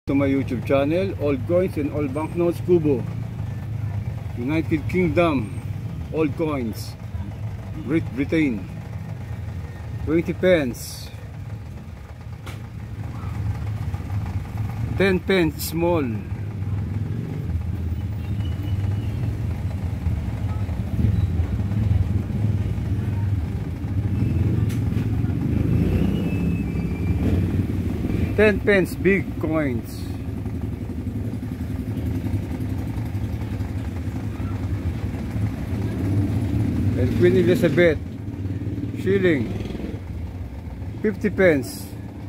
To my YouTube channel, Old Coins and Old Banknotes Kubo, United Kingdom, Old Coins, Great Britain, 20 pence, 10 pence small, 10 pence big coins, and Queen Elizabeth shilling, 50 pence,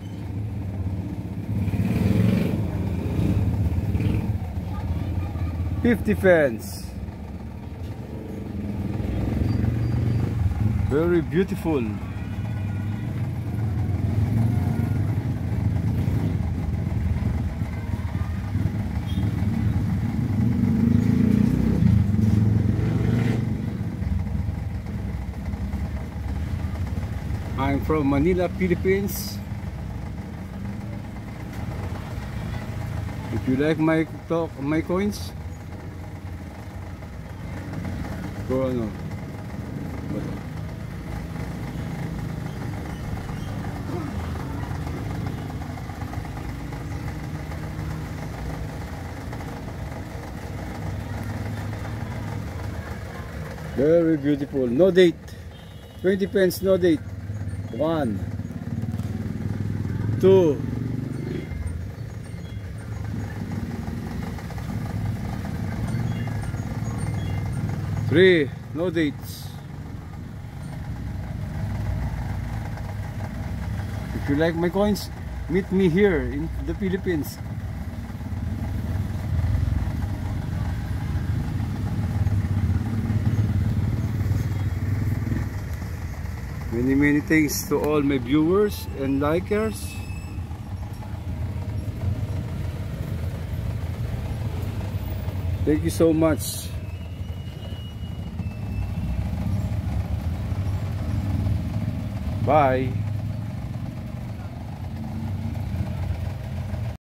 50 pence, very beautiful. I'm from Manila, Philippines. If you like my coins, go on. Very beautiful. No date. 20 pence, no date. 1, 2, 3, no dates. If you like my coins, meet me here in the Philippines. Many thanks to all my viewers and likers. Thank you so much. Bye.